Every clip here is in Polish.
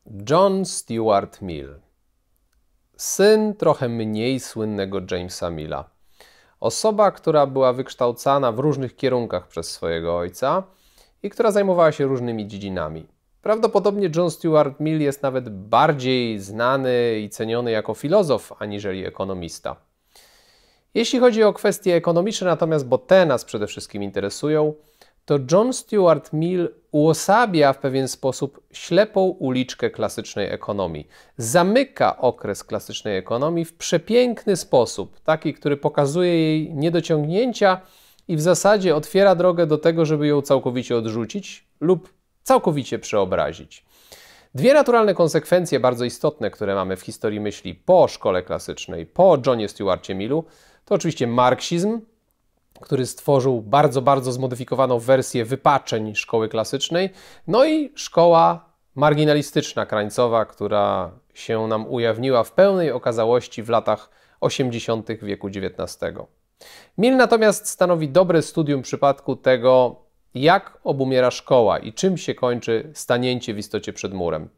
John Stuart Mill, syn trochę mniej słynnego Jamesa Milla. Osoba, która była wykształcana w różnych kierunkach przez swojego ojca i która zajmowała się różnymi dziedzinami. Prawdopodobnie John Stuart Mill jest nawet bardziej znany i ceniony jako filozof aniżeli ekonomista. Jeśli chodzi o kwestie ekonomiczne natomiast, bo te nas przede wszystkim interesują, to John Stuart Mill uosabia w pewien sposób ślepą uliczkę klasycznej ekonomii. Zamyka okres klasycznej ekonomii w przepiękny sposób, taki, który pokazuje jej niedociągnięcia i w zasadzie otwiera drogę do tego, żeby ją całkowicie odrzucić lub całkowicie przeobrazić. Dwie naturalne konsekwencje bardzo istotne, które mamy w historii myśli po szkole klasycznej, po Johnie Stuarcie Millu, to oczywiście marksizm, który stworzył bardzo zmodyfikowaną wersję wypaczeń szkoły klasycznej, no i szkoła marginalistyczna, krańcowa, która się nam ujawniła w pełnej okazałości w latach 80. wieku XIX. Mill natomiast stanowi dobre studium przypadku tego, jak obumiera szkoła i czym się kończy stanięcie w istocie przed murem.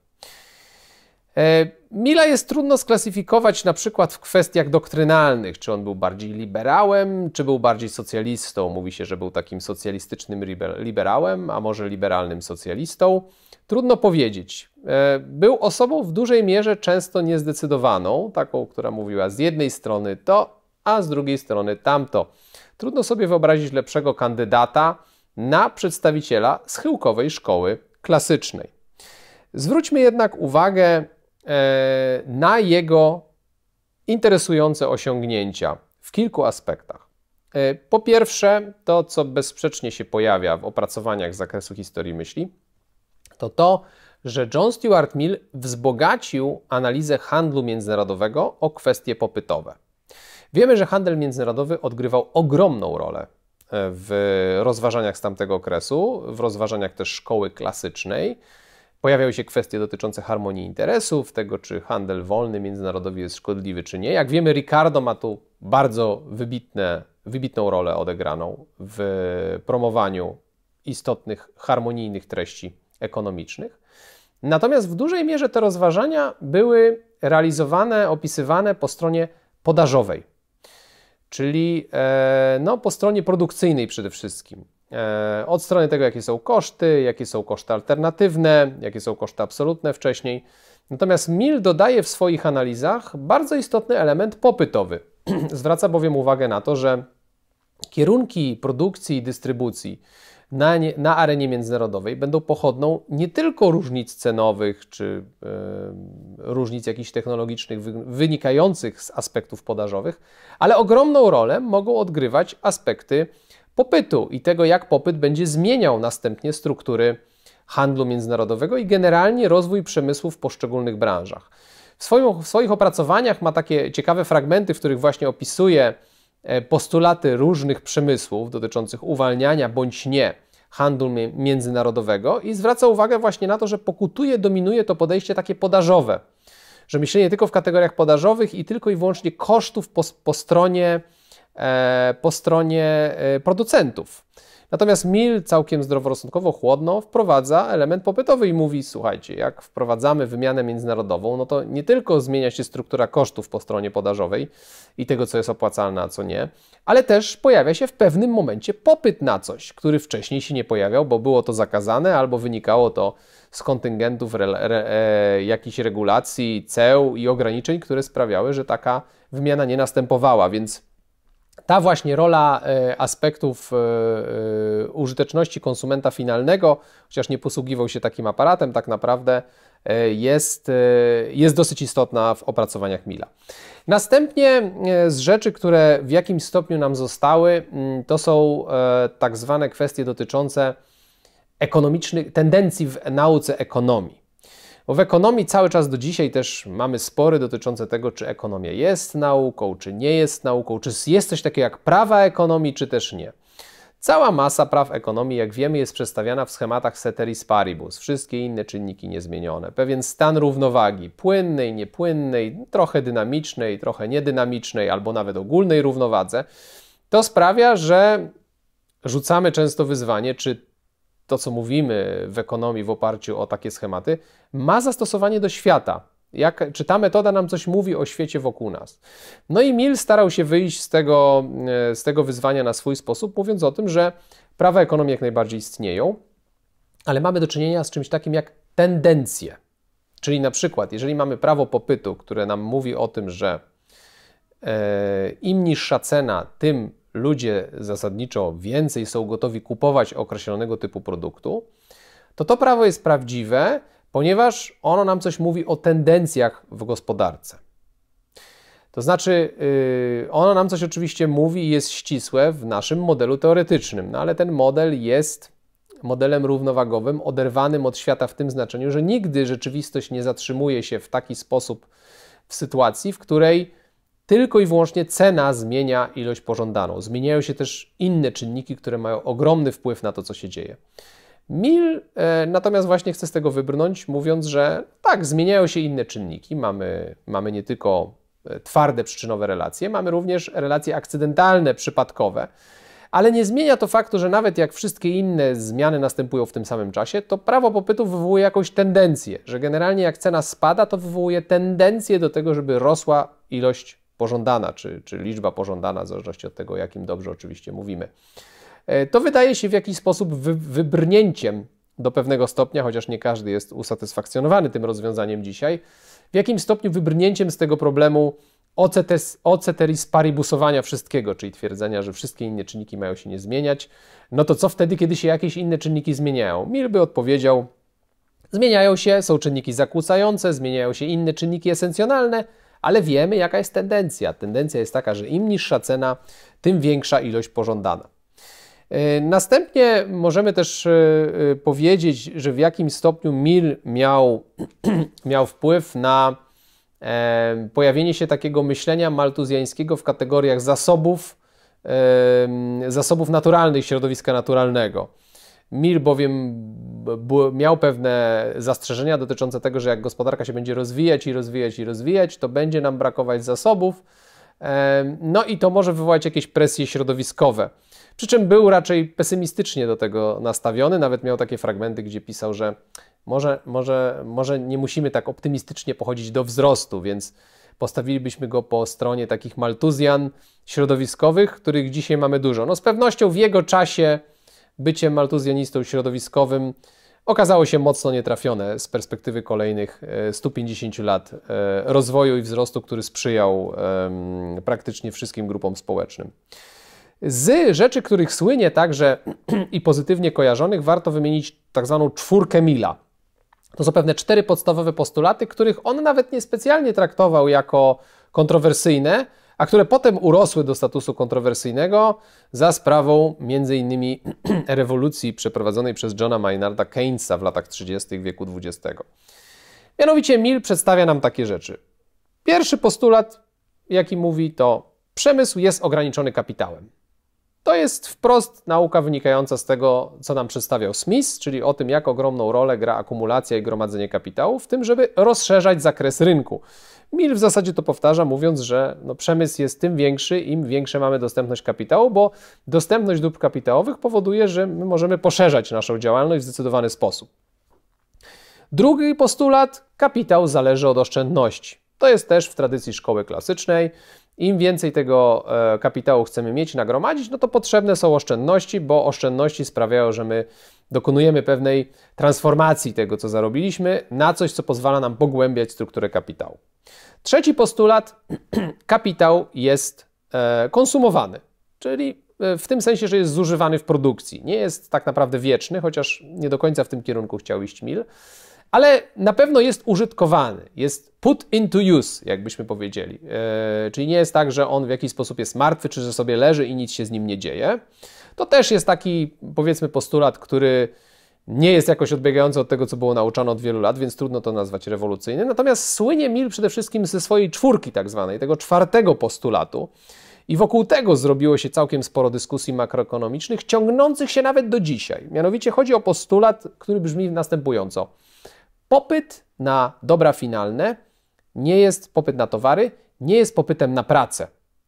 Milla jest trudno sklasyfikować na przykład w kwestiach doktrynalnych, czy on był bardziej liberałem, czy był bardziej socjalistą. Mówi się, że był takim socjalistycznym liberałem, a może liberalnym socjalistą. Trudno powiedzieć. Był osobą w dużej mierze często niezdecydowaną, taką, która mówiła z jednej strony to, a z drugiej strony tamto. Trudno sobie wyobrazić lepszego kandydata na przedstawiciela schyłkowej szkoły klasycznej. Zwróćmy jednak uwagę na jego interesujące osiągnięcia w kilku aspektach. Po pierwsze, to co bezsprzecznie się pojawia w opracowaniach z zakresu historii myśli, to, że John Stuart Mill wzbogacił analizę handlu międzynarodowego o kwestie popytowe. Wiemy, że handel międzynarodowy odgrywał ogromną rolę w rozważaniach z tamtego okresu, w rozważaniach też szkoły klasycznej. Pojawiały się kwestie dotyczące harmonii interesów, tego czy handel wolny międzynarodowy jest szkodliwy czy nie. Jak wiemy, Ricardo ma tu bardzo wybitną rolę odegraną w promowaniu istotnych, harmonijnych treści ekonomicznych. Natomiast w dużej mierze te rozważania były realizowane, opisywane po stronie podażowej, czyli po stronie produkcyjnej przede wszystkim. Od strony tego, jakie są koszty alternatywne, jakie są koszty absolutne wcześniej. Natomiast Mill dodaje w swoich analizach bardzo istotny element popytowy. Zwraca bowiem uwagę na to, że kierunki produkcji i dystrybucji na arenie międzynarodowej będą pochodną nie tylko różnic cenowych czy różnic jakichś technologicznych wynikających z aspektów podażowych, ale ogromną rolę mogą odgrywać aspekty popytu i tego, jak popyt będzie zmieniał następnie struktury handlu międzynarodowego i generalnie rozwój przemysłu w poszczególnych branżach. W swoich opracowaniach ma takie ciekawe fragmenty, w których właśnie opisuje postulaty różnych przemysłów dotyczących uwalniania bądź nie handlu międzynarodowego i zwraca uwagę właśnie na to, że dominuje to podejście takie podażowe, że myślenie tylko w kategoriach podażowych i tylko i wyłącznie kosztów po stronie producentów. Natomiast Mill całkiem zdroworozsądkowo, chłodno wprowadza element popytowy i mówi, słuchajcie, jak wprowadzamy wymianę międzynarodową, no to nie tylko zmienia się struktura kosztów po stronie podażowej i tego, co jest opłacalne, a co nie, ale też pojawia się w pewnym momencie popyt na coś, który wcześniej się nie pojawiał, bo było to zakazane albo wynikało to z kontyngentów jakichś regulacji, ceł i ograniczeń, które sprawiały, że taka wymiana nie następowała, więc ta właśnie rola aspektów użyteczności konsumenta finalnego, chociaż nie posługiwał się takim aparatem, tak naprawdę jest dosyć istotna w opracowaniach Milla. Następnie z rzeczy, które w jakimś stopniu nam zostały, to są tak zwane kwestie dotyczące ekonomicznych tendencji w nauce ekonomii. Bo w ekonomii cały czas do dzisiaj też mamy spory dotyczące tego, czy ekonomia jest nauką, czy nie jest nauką, czy jest coś takiego jak prawa ekonomii, czy też nie. Cała masa praw ekonomii, jak wiemy, jest przedstawiana w schematach ceteris paribus, wszystkie inne czynniki niezmienione. Pewien stan równowagi, płynnej, niepłynnej, trochę dynamicznej, trochę niedynamicznej, albo nawet ogólnej równowadze, to sprawia, że rzucamy często wyzwanie, czy to, co mówimy w ekonomii w oparciu o takie schematy, ma zastosowanie do świata. Czy ta metoda nam coś mówi o świecie wokół nas? No i Mill starał się wyjść z tego wyzwania na swój sposób, mówiąc o tym, że prawa ekonomii jak najbardziej istnieją, ale mamy do czynienia z czymś takim jak tendencje. Czyli na przykład, jeżeli mamy prawo popytu, które nam mówi o tym, że im niższa cena, tym ludzie zasadniczo więcej są gotowi kupować określonego typu produktu, to prawo jest prawdziwe, ponieważ ono nam coś mówi o tendencjach w gospodarce. To znaczy, ono nam coś oczywiście mówi i jest ścisłe w naszym modelu teoretycznym, no ale ten model jest modelem równowagowym, oderwanym od świata w tym znaczeniu, że nigdy rzeczywistość nie zatrzymuje się w taki sposób w sytuacji, w której tylko i wyłącznie cena zmienia ilość pożądaną. Zmieniają się też inne czynniki, które mają ogromny wpływ na to, co się dzieje. Mill natomiast właśnie chce z tego wybrnąć, mówiąc, że tak, zmieniają się inne czynniki. Mamy nie tylko twarde przyczynowe relacje, mamy również relacje akcydentalne, przypadkowe. Ale nie zmienia to faktu, że nawet jak wszystkie inne zmiany następują w tym samym czasie, to prawo popytu wywołuje jakąś tendencję, że generalnie jak cena spada, to wywołuje tendencję do tego, żeby rosła ilość pożądana, czy liczba pożądana, w zależności od tego, o jakim dobrze oczywiście mówimy. To wydaje się w jakiś sposób wybrnięciem do pewnego stopnia, chociaż nie każdy jest usatysfakcjonowany tym rozwiązaniem dzisiaj, w jakim stopniu wybrnięciem z tego problemu ceteris paribusowania wszystkiego, czyli twierdzenia, że wszystkie inne czynniki mają się nie zmieniać, no to co wtedy, kiedy się jakieś inne czynniki zmieniają? Mill by odpowiedział, zmieniają się, są czynniki zakłócające, zmieniają się inne czynniki esencjonalne, ale wiemy, jaka jest tendencja. Tendencja jest taka, że im niższa cena, tym większa ilość pożądana. Następnie możemy też powiedzieć, że w jakim stopniu Mill miał wpływ na pojawienie się takiego myślenia maltuzjańskiego w kategoriach zasobów naturalnych środowiska naturalnego. Mill bowiem miał pewne zastrzeżenia dotyczące tego, że jak gospodarka się będzie rozwijać, to będzie nam brakować zasobów, no i to może wywołać jakieś presje środowiskowe. Przy czym był raczej pesymistycznie do tego nastawiony, nawet miał takie fragmenty, gdzie pisał, że może nie musimy tak optymistycznie pochodzić do wzrostu, więc postawilibyśmy go po stronie takich maltuzjan środowiskowych, których dzisiaj mamy dużo. No z pewnością w jego czasie bycie maltuzjanistą środowiskowym okazało się mocno nietrafione z perspektywy kolejnych 150 lat rozwoju i wzrostu, który sprzyjał praktycznie wszystkim grupom społecznym. Z rzeczy, których słynie także i pozytywnie kojarzonych, warto wymienić tak zwaną czwórkę Milla. To są pewne 4 podstawowe postulaty, których on nawet niespecjalnie traktował jako kontrowersyjne, a które potem urosły do statusu kontrowersyjnego za sprawą m.in. rewolucji przeprowadzonej przez Johna Maynarda Keynesa w latach 30. wieku XX. Mianowicie Mill przedstawia nam takie rzeczy. Pierwszy postulat, jaki mówi, to przemysł jest ograniczony kapitałem. To jest wprost nauka wynikająca z tego, co nam przedstawiał Smith, czyli o tym, jak ogromną rolę gra akumulacja i gromadzenie kapitału, w tym, żeby rozszerzać zakres rynku. Mill w zasadzie to powtarza, mówiąc, że przemysł jest tym większy, im większe mamy dostępność kapitału, bo dostępność dóbr kapitałowych powoduje, że my możemy poszerzać naszą działalność w zdecydowany sposób. Drugi postulat, kapitał zależy od oszczędności. To jest też w tradycji szkoły klasycznej. Im więcej tego kapitału chcemy mieć, nagromadzić, no to potrzebne są oszczędności, bo oszczędności sprawiają, że my dokonujemy pewnej transformacji tego, co zarobiliśmy, na coś, co pozwala nam pogłębiać strukturę kapitału. Trzeci postulat, kapitał jest konsumowany, czyli w tym sensie, że jest zużywany w produkcji. Nie jest tak naprawdę wieczny, chociaż nie do końca w tym kierunku chciał iść Mill, ale na pewno jest użytkowany, jest put into use, jakbyśmy powiedzieli. Czyli nie jest tak, że on w jakiś sposób jest martwy, czy że sobie leży i nic się z nim nie dzieje. To też jest taki, powiedzmy, postulat, który nie jest jakoś odbiegający od tego, co było nauczane od wielu lat, więc trudno to nazwać rewolucyjnym. Natomiast słynie Mill przede wszystkim ze swojej czwórki tak zwanej, tego czwartego postulatu. I wokół tego zrobiło się całkiem sporo dyskusji makroekonomicznych, ciągnących się nawet do dzisiaj. Mianowicie chodzi o postulat, który brzmi następująco. Popyt na dobra finalne nie jest popyt na towary, nie jest popytem na pracę.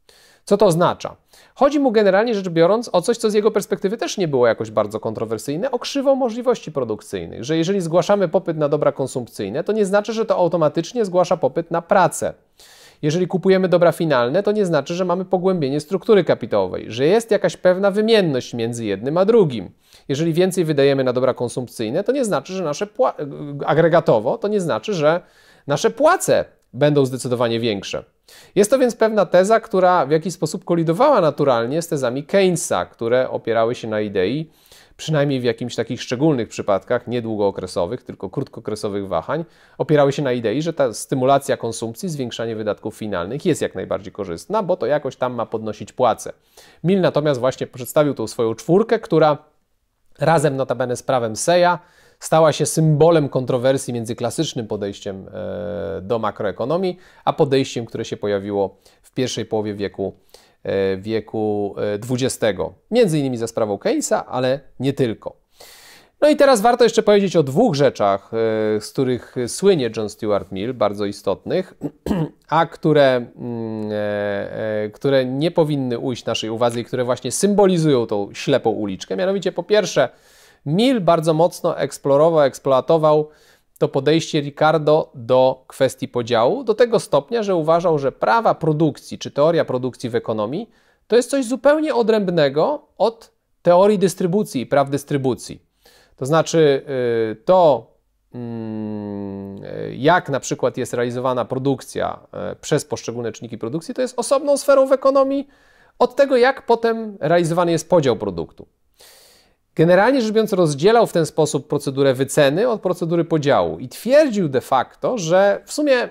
Co to oznacza? Chodzi mu generalnie rzecz biorąc o coś, co z jego perspektywy też nie było jakoś bardzo kontrowersyjne, o krzywą możliwości produkcyjnych, że jeżeli zgłaszamy popyt na dobra konsumpcyjne, to nie znaczy, że to automatycznie zgłasza popyt na pracę. Jeżeli kupujemy dobra finalne, to nie znaczy, że mamy pogłębienie struktury kapitałowej, że jest jakaś pewna wymienność między jednym a drugim. Jeżeli więcej wydajemy na dobra konsumpcyjne, to nie znaczy, że agregatowo, to nie znaczy, że nasze płace będą zdecydowanie większe. Jest to więc pewna teza, która w jakiś sposób kolidowała naturalnie z tezami Keynesa, które opierały się na idei, przynajmniej w jakimś takich szczególnych przypadkach, nie długookresowych, tylko krótkookresowych wahań, opierały się na idei, że ta stymulacja konsumpcji, zwiększanie wydatków finalnych jest jak najbardziej korzystna, bo to jakoś tam ma podnosić płace. Mill natomiast właśnie przedstawił tą swoją czwórkę, która razem notabene z prawem Seya stała się symbolem kontrowersji między klasycznym podejściem do makroekonomii, a podejściem, które się pojawiło w pierwszej połowie wieku XX. Między innymi za sprawą Keynesa, ale nie tylko. No i teraz warto jeszcze powiedzieć o dwóch rzeczach, z których słynie John Stuart Mill, bardzo istotnych, a które nie powinny ujść naszej uwadze i które właśnie symbolizują tą ślepą uliczkę. Mianowicie po pierwsze, Mill bardzo mocno eksploatował to podejście Ricardo do kwestii podziału, do tego stopnia, że uważał, że prawa produkcji czy teoria produkcji w ekonomii to jest coś zupełnie odrębnego od teorii dystrybucji i praw dystrybucji. To znaczy jak na przykład jest realizowana produkcja przez poszczególne czynniki produkcji, to jest osobną sferą w ekonomii od tego, jak potem realizowany jest podział produktu. Generalnie rzecz biorąc rozdzielał w ten sposób procedurę wyceny od procedury podziału i twierdził de facto, że w sumie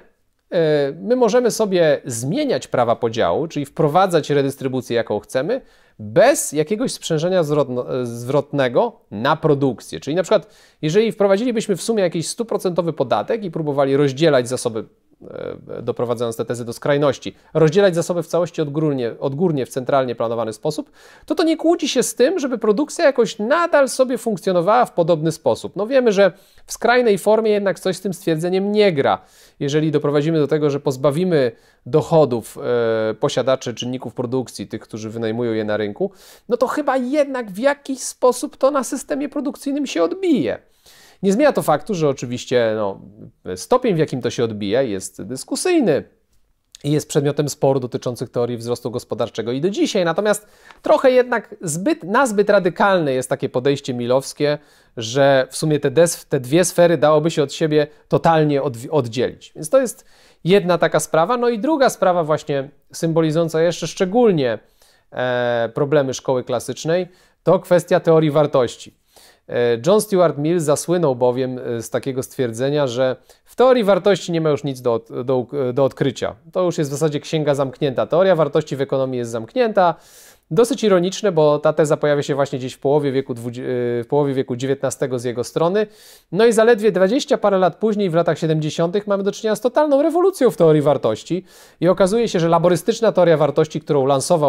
my możemy sobie zmieniać prawa podziału, czyli wprowadzać redystrybucję jaką chcemy, bez jakiegoś sprzężenia zwrotnego na produkcję. Czyli na przykład jeżeli wprowadzilibyśmy w sumie jakiś 100% podatek i próbowali rozdzielać zasoby, doprowadzając te tezy do skrajności, rozdzielać zasoby w całości odgórnie w centralnie planowany sposób, to nie kłóci się z tym, żeby produkcja jakoś nadal sobie funkcjonowała w podobny sposób. No wiemy, że w skrajnej formie jednak coś z tym stwierdzeniem nie gra. Jeżeli doprowadzimy do tego, że pozbawimy dochodów posiadaczy czynników produkcji, tych, którzy wynajmują je na rynku, no to chyba jednak w jakiś sposób to na systemie produkcyjnym się odbije. Nie zmienia to faktu, że oczywiście stopień, w jakim to się odbija, jest dyskusyjny i jest przedmiotem sporu dotyczących teorii wzrostu gospodarczego i do dzisiaj. Natomiast trochę jednak nazbyt radykalne jest takie podejście millowskie, że w sumie te dwie sfery dałoby się od siebie totalnie oddzielić. Więc to jest jedna taka sprawa. No i druga sprawa właśnie symbolizująca jeszcze szczególnie problemy szkoły klasycznej, to kwestia teorii wartości. John Stuart Mill zasłynął bowiem z takiego stwierdzenia, że w teorii wartości nie ma już nic do odkrycia. To już jest w zasadzie księga zamknięta. Teoria wartości w ekonomii jest zamknięta. Dosyć ironiczne, bo ta teza pojawia się właśnie gdzieś w połowie wieku XIX z jego strony. No i zaledwie 20 parę lat później, w latach 70. mamy do czynienia z totalną rewolucją w teorii wartości i okazuje się, że laborystyczna teoria wartości, którą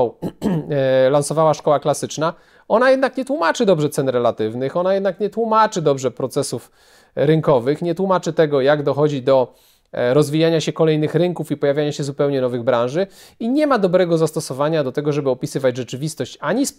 lansowała szkoła klasyczna, ona jednak nie tłumaczy dobrze cen relatywnych, ona jednak nie tłumaczy dobrze procesów rynkowych, nie tłumaczy tego, jak dochodzi do rozwijania się kolejnych rynków i pojawiania się zupełnie nowych branży i nie ma dobrego zastosowania do tego, żeby opisywać rzeczywistość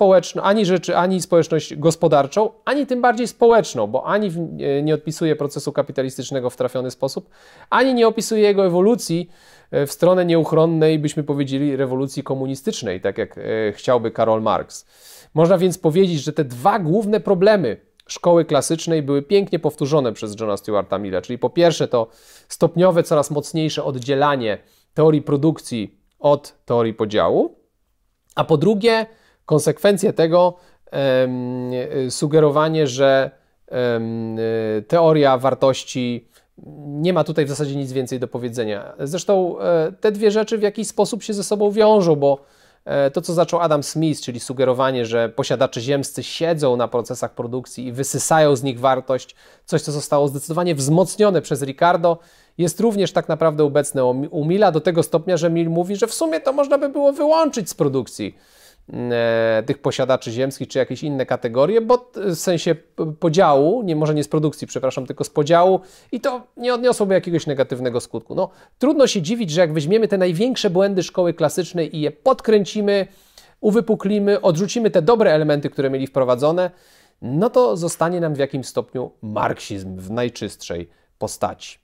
ani społeczność gospodarczą, ani tym bardziej społeczną, bo ani nie opisuje procesu kapitalistycznego w trafiony sposób, ani nie opisuje jego ewolucji w stronę nieuchronnej, byśmy powiedzieli, rewolucji komunistycznej, tak jak chciałby Karol Marx. Można więc powiedzieć, że te dwa główne problemy szkoły klasycznej były pięknie powtórzone przez Johna Stuarta Milla, czyli po pierwsze to stopniowe, coraz mocniejsze oddzielanie teorii produkcji od teorii podziału, a po drugie konsekwencje tego sugerowanie, że teoria wartości nie ma tutaj w zasadzie nic więcej do powiedzenia. Zresztą te dwie rzeczy w jakiś sposób się ze sobą wiążą, bo to, co zaczął Adam Smith, czyli sugerowanie, że posiadacze ziemscy siedzą na procesach produkcji i wysysają z nich wartość, coś, co zostało zdecydowanie wzmocnione przez Ricardo, jest również tak naprawdę obecne u Milla do tego stopnia, że Mill mówi, że w sumie to można by było wyłączyć z produkcji tych posiadaczy ziemskich, czy jakieś inne kategorie, bo w sensie podziału, może nie z produkcji, przepraszam, tylko z podziału i to nie odniosłoby jakiegoś negatywnego skutku. No, trudno się dziwić, że jak weźmiemy te największe błędy szkoły klasycznej i je podkręcimy, uwypuklimy, odrzucimy te dobre elementy, które mieli wprowadzone, no to zostanie nam w jakimś stopniu marksizm w najczystszej postaci.